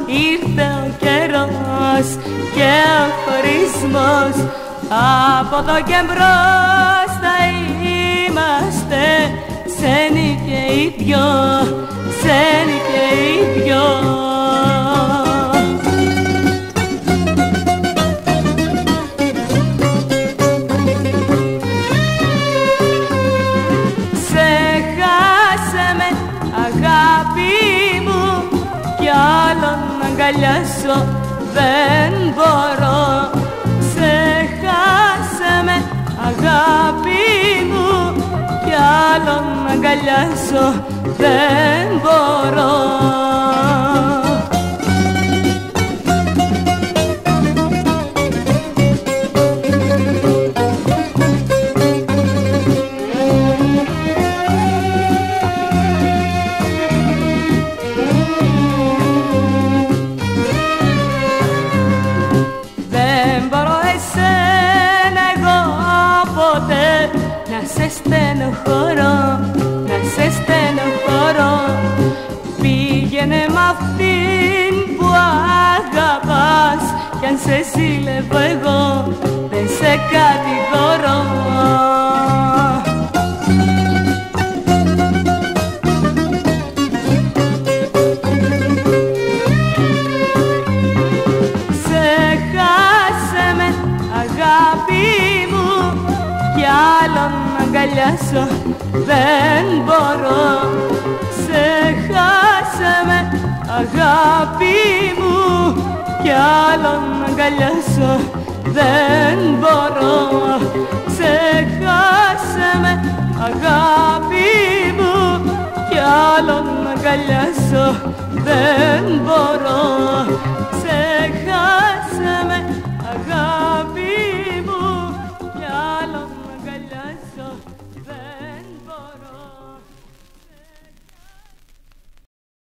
ήρθε ο καιρός και ο χωρισμός. Από εδώ και μπρος θα είμαστε ξένοι και οι δυο, ξένοι και οι δυο. Αγκαλιάσω δεν μπορώ, ξεχάσε με αγάπη μου, κι άλλον αγκαλιάσω δεν μπορώ. Σε στενοχωρώ, να σε στενοχωρώ. Πήγαινε μ' αυτήν που αγαπάς, κι αν σε ζήλευω εγώ δεν σε κατηγορώ. Ξεχάσε με αγάπη μου, κι άλλον αγκαλιάσω δεν μπορώ. Ξεχάσε με αγάπη μου, κι άλλον αγκαλιάσω δεν μπορώ. Ξεχάσε με αγάπη μου, κι άλλον αγκαλιάσω δεν μπορώ.